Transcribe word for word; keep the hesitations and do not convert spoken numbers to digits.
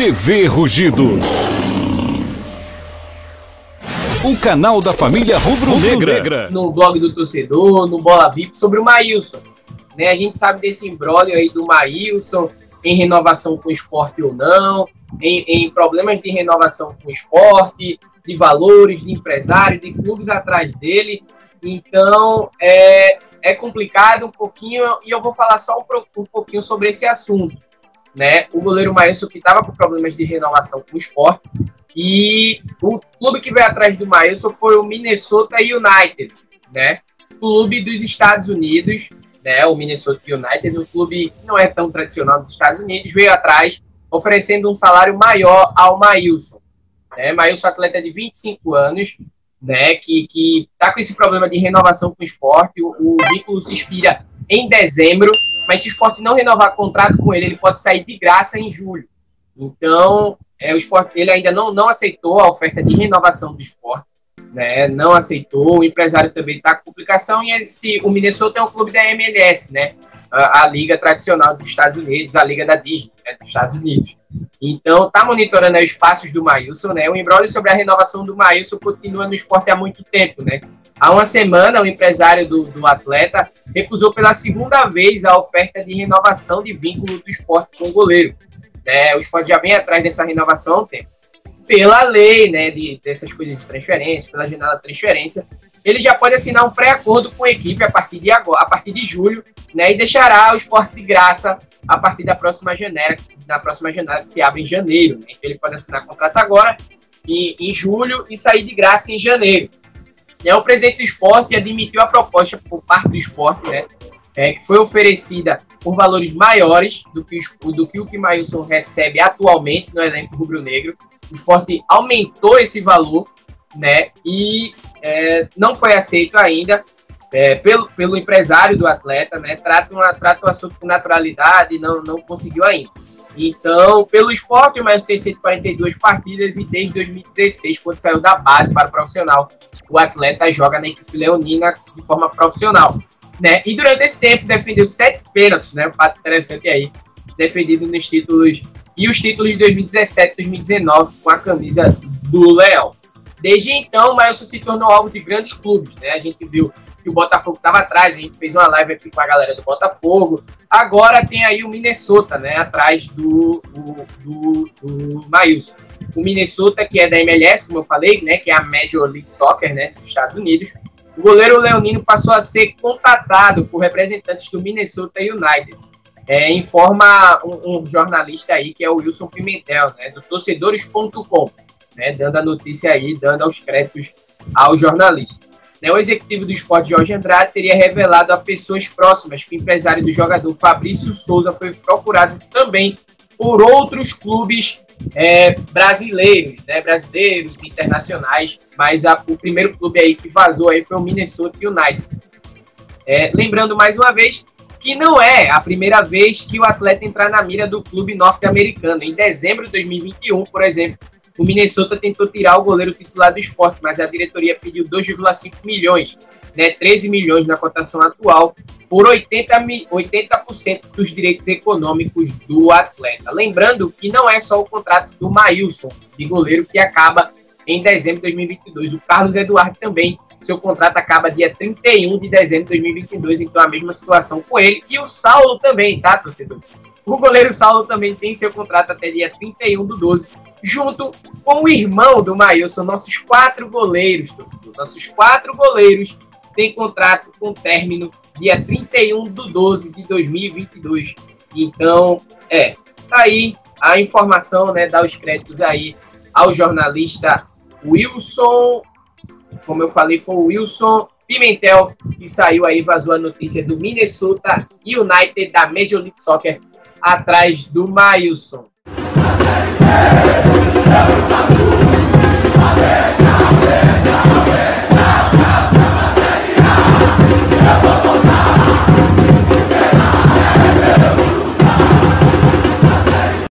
T V Rugidos. O canal da família rubro-negra. No blog do torcedor, no Bola V I P, sobre o Maílson. Né, a gente sabe desse imbróglio aí do Maílson, em renovação com o Sport ou não, em, em problemas de renovação com o Sport, de valores, de empresário, de clubes atrás dele. Então, é, é complicado um pouquinho, e eu vou falar só um, um pouquinho sobre esse assunto. Né? O goleiro Maílson, que estava com problemas de renovação com o Sport, e o clube que veio atrás do Maílson foi o Minnesota United, né? Clube dos Estados Unidos, né? O Minnesota United, um clube que não é tão tradicional dos Estados Unidos, veio atrás oferecendo um salário maior ao Maílson. Né? Maílson, atleta de vinte e cinco anos, né? que que está com esse problema de renovação com o Sport. O, o vínculo se expira em dezembro, mas se o Sport não renovar contrato com ele, ele pode sair de graça em julho. Então, é, o Sport, ele ainda não, não aceitou a oferta de renovação do Sport, né? Não aceitou, o empresário também está com complicação, e esse, o Minnesota é um clube da M L S, né? A, a liga tradicional dos Estados Unidos, a liga da Disney, né? Dos Estados Unidos. Então, está monitorando aí os passos do Maílson, né? O imbróglio sobre a renovação do Maílson continua no Sport há muito tempo, né? Há uma semana, o empresário do, do atleta recusou pela segunda vez a oferta de renovação de vínculo do Sport com o goleiro. É, o Sport já vem atrás dessa renovação há um tempo. Pela lei, né, de, dessas coisas de transferência, pela janela de transferência, ele já pode assinar um pré-acordo com a equipe a partir de agora, a partir de julho, né, e deixará o Sport de graça a partir da próxima janela, da próxima janela que se abre em janeiro. Né? Então ele pode assinar contrato agora, e, em julho, e sair de graça em janeiro. É, o presidente do Sport admitiu a proposta por parte do Sport, né, É, que foi oferecida por valores maiores do que, o, do que o que o Maílson recebe atualmente no elenco rubro-negro. O Sport aumentou esse valor, né, e é, não foi aceito ainda é, pelo, pelo empresário do atleta, né, trata, uma, trata o assunto com naturalidade e não, não conseguiu ainda. Então, pelo Sport, o Maílson tem cento e quarenta e duas partidas e desde dois mil e dezesseis, quando saiu da base para o profissional, o atleta joga na equipe leonina de forma profissional. Né? E durante esse tempo defendeu sete pênaltis, né? Um fato interessante aí, defendido nos títulos, e os títulos de dois mil e dezessete e dois mil e dezenove com a camisa do Leão. Desde então, o Maílson se tornou alvo de grandes clubes, né? A gente viu que o Botafogo estava atrás, a gente fez uma live aqui com a galera do Botafogo. Agora tem aí o Minnesota, né? Atrás do, do, do, do Maílson. O Minnesota, que é da M L S, como eu falei, né? Que é a Major League Soccer, né? Dos Estados Unidos. O goleiro leonino passou a ser contatado por representantes do Minnesota United. É, informa um, um jornalista aí, que é o Wilson Pimentel, né, do torcedores ponto com, né, dando a notícia aí, dando aos créditos ao jornalista. Né, o executivo do Sport, Jorge Andrade, teria revelado a pessoas próximas que o empresário do jogador Fabrício Souza foi procurado também por outros clubes É, brasileiros, né, brasileiros, internacionais, mas a, o primeiro clube aí que vazou aí foi o Minnesota United. É, lembrando mais uma vez que não é a primeira vez que o atleta entrar na mira do clube norte-americano. Em dezembro de dois mil e vinte e um, por exemplo, o Minnesota tentou tirar o goleiro titular do Sport, mas a diretoria pediu dois vírgula cinco milhões, né, treze milhões na cotação atual, por oitenta por cento dos direitos econômicos do atleta. Lembrando que não é só o contrato do Maílson, de goleiro, que acaba em dezembro de dois mil e vinte e dois. O Carlos Eduardo também, seu contrato acaba dia trinta e um de dezembro de dois mil e vinte e dois, então a mesma situação com ele. E o Saulo também, tá, torcedor? O goleiro Saulo também tem seu contrato até dia trinta e um do doze, junto com o irmão do Maílson. Nossos quatro goleiros, torcedor, nossos quatro goleiros têm contrato com término dia trinta e um do doze de dois mil e vinte e dois. Então, é, tá aí a informação, né, dá os créditos aí ao jornalista Wilson, como eu falei, foi o Wilson Pimentel, que saiu aí, vazou a notícia do Minnesota United, da Major League Soccer, atrás do Maílson.